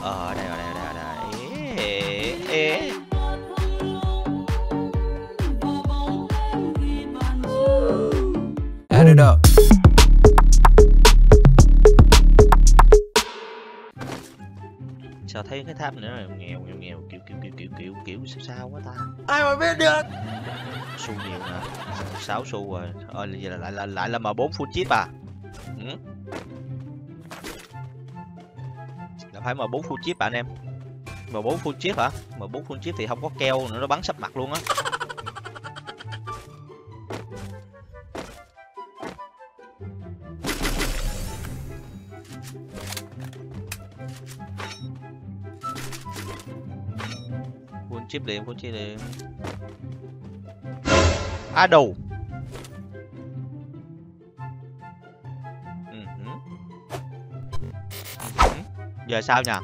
Ở đây, ở đây, ở đây, ở đây. Ê. Add it up. Sao thấy cái tháp nữa nghèo kiểu sao quá ta. Ai mà biết được. Xu nhiều nè, 6 xu rồi. Vậy là lại là M4 full chip à? Ừ. Là phải M4 full chip à anh em? M4 full chip hả? M4 full chip thì không có keo nữa, nó bắn sấp mặt luôn á. Full chip liền. À đồ. Giờ sao nhỉ?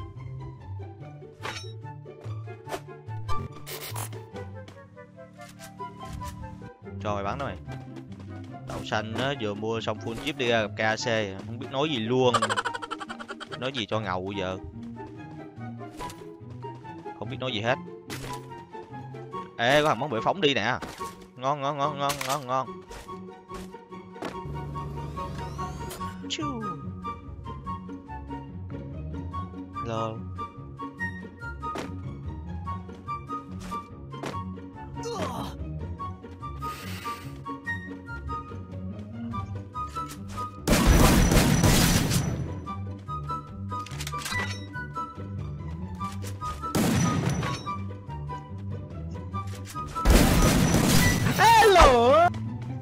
Rồi bắn đó mày. Đậu xanh á, vừa mua xong full chip đi ra gặp KAC, không biết nói gì luôn. Nói gì cho ngầu giờ. Không biết nói gì hết. Ê, có thằng món bể phóng đi nè. Ngon. Chú. Hello. Hello.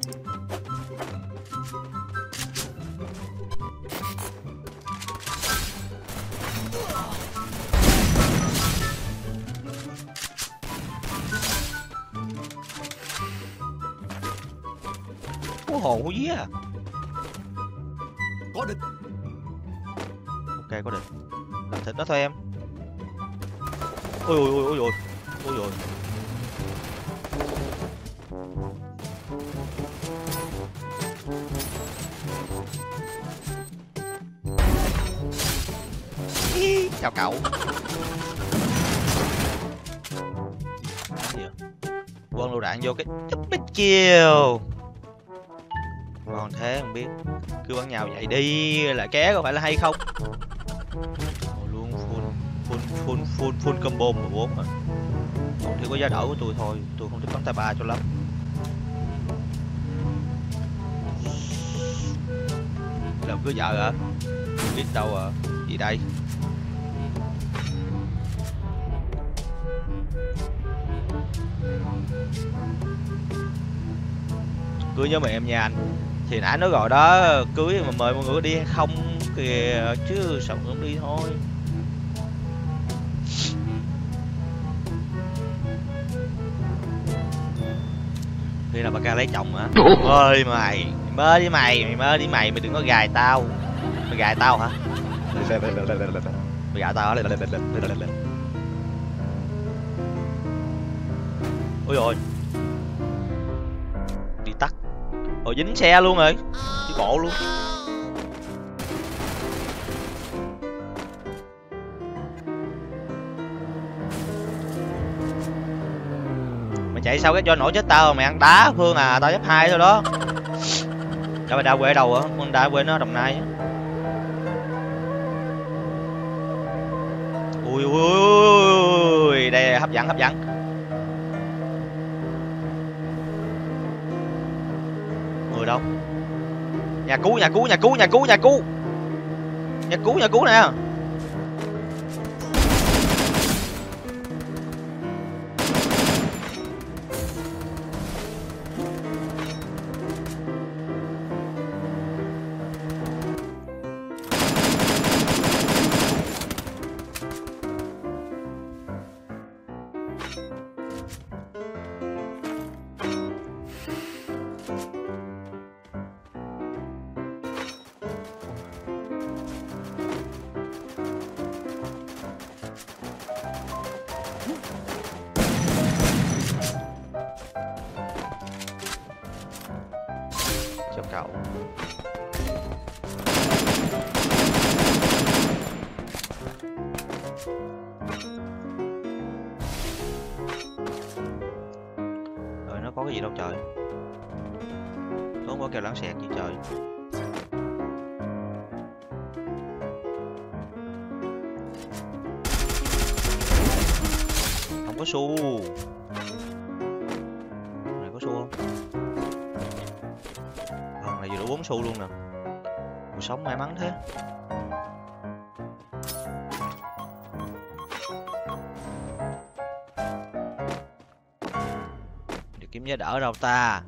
Hú hồn hú vía à. Có địch. Ok, có địch. Làm thịt nó thôi em. Ôi. Chào cậu. Quân lựu đạn vô cái bích chiều. Còn thế không biết. Cứ bắn nhau vậy đi, lại ké có phải là hay không? Luôn full combo 14 rồi. Còn thiếu có giá đỡ của tôi thôi, tôi không thích bắn tay ba cho lắm. Làm cưới vợ hả? Không biết đâu à. Gì đây? Cưới nhớ mẹ em nha anh. Thì nãy nó gọi đó, cưới mà mời mọi người đi hay không kìa, chứ sao không đi thôi. Khi nào bà ca lấy chồng hả? Ơi mày mơ đi mày đừng có gài tao. Mày gài tao hả? Mày gài tao hả? Ôi rồi. Đi tắt. Ồ, dính xe luôn rồi. Đi bộ luôn. Mày chạy sao cái cho nổi chết tao, mày ăn đá Phương à, tao F2 thôi đó. Đâu mày đa quê ở đâu hả? Con đa quê nó Đồng Nai á. Ui, đây hấp dẫn. Người đâu? Nhà cứu nè. Cho cậu. cái gì đâu trời. Tốn quá kêu lãng xẹt gì trời. Không có xu. Này có xu không? Này vừa đủ 4 xu luôn nè. Cuộc sống may mắn thế. Để kiếm giá đỡ đâu ta.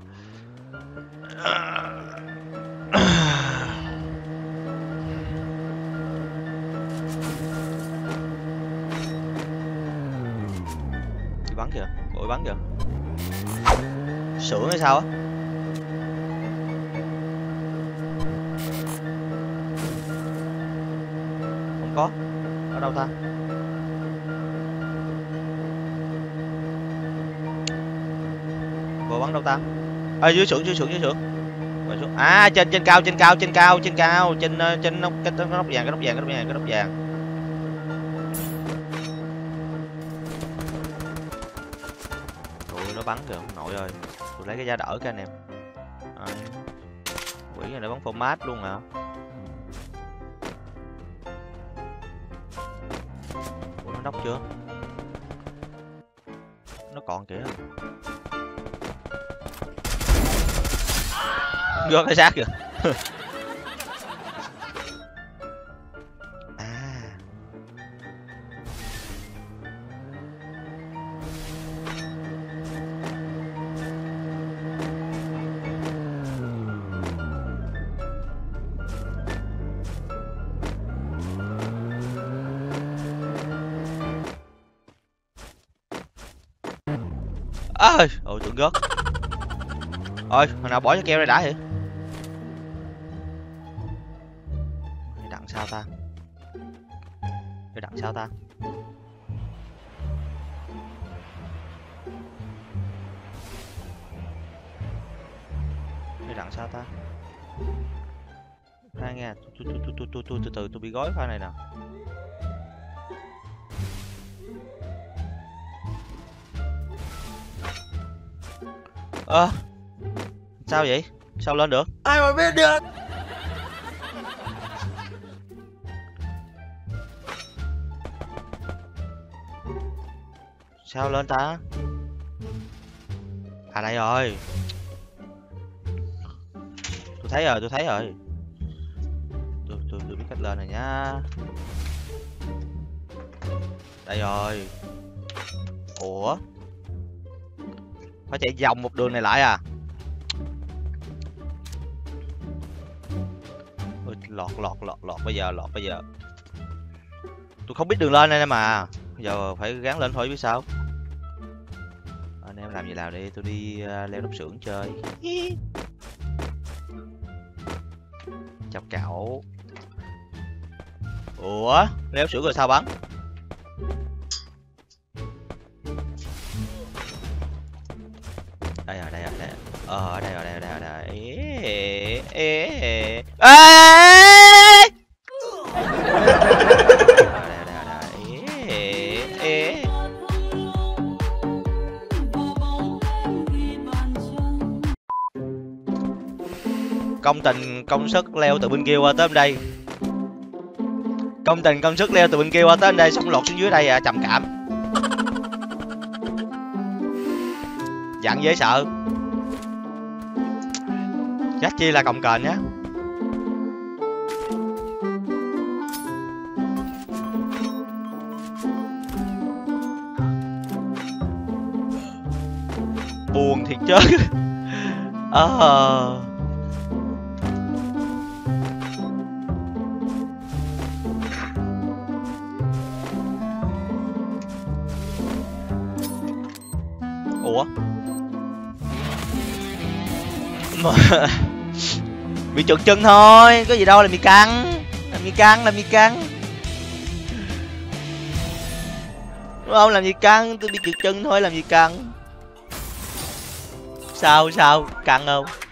Đi bắn kìa, bội bắn kìa. Sưởng hay sao á? Không có. Ở đâu ta? Bội bắn đâu ta? À, dưới xưởng. À, trên cao, trên nóc vàng. Ôi, nó bắn kìa ông nội ơi. Tôi lấy cái giá đỡ cái anh em. Quỷ này nó bắn format luôn hả? Ủa, nó nóc chưa? Nó còn kìa. Gớt cái xác kìa. À. Ơi, ôi tưởng gớt. Ôi, hồi nào bỏ cho keo đây đã vậy? Đặng sao ta? Cái đặng sao ta? Cái đặng sao ta? Khoan nghe, tôi từ từ tôi bị gói khoan này nè. Sao vậy? Sao lên được? Ai mà biết được? Sao lên ta? À đây rồi. Tôi thấy rồi. Tôi biết cách lên này nhá. Đây rồi. Ủa? Phải chạy vòng một đường này lại à? Ôi, lọt bây giờ. Tôi không biết đường lên đây mà. Bây giờ phải gắng lên thôi biết sao. Anh em làm gì nào đi, tôi đi leo nóc xưởng chơi. Chào cậu. Ủa, leo xưởng rồi sao bắn? Đây rồi. Đây rồi. Công sức leo từ bên kia qua tới bên đây. Công sức leo từ bên kia qua tới bên đây xong lọt xuống dưới đây à, trầm cảm. Dặn dễ sợ. Chắc chi là cồng kềnh nhá. Buồn thiệt chứ. Ủa? Bị trượt chân thôi, có gì đâu, làm gì căng. Đúng không? Làm gì căng, tôi bị trượt chân thôi, làm gì căng. Sao căng không?